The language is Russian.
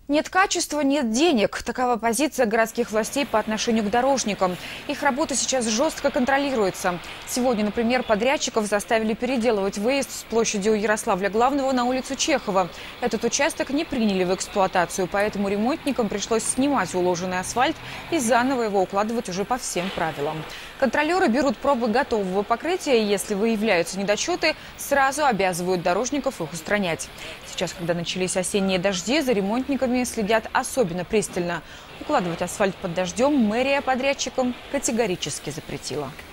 Нет качества – нет денег. Такова позиция городских властей по отношению к дорожникам. Их работа сейчас жестко контролируется. Сегодня, например, подрядчиков заставили переделывать выезд с площади у Ярославля Главного на улицу Чехова. Этот участок не приняли в эксплуатацию, поэтому ремонтникам пришлось снимать уложенный асфальт и заново его укладывать уже по всем правилам. Контролеры берут пробы готового покрытия, и если выявляются недочеты, сразу обязывают дорожников их устранять. Сейчас, когда начались осенние дожди, за ремонтниками следят особенно пристально. Укладывать асфальт под дождем мэрия подрядчикам категорически запретила.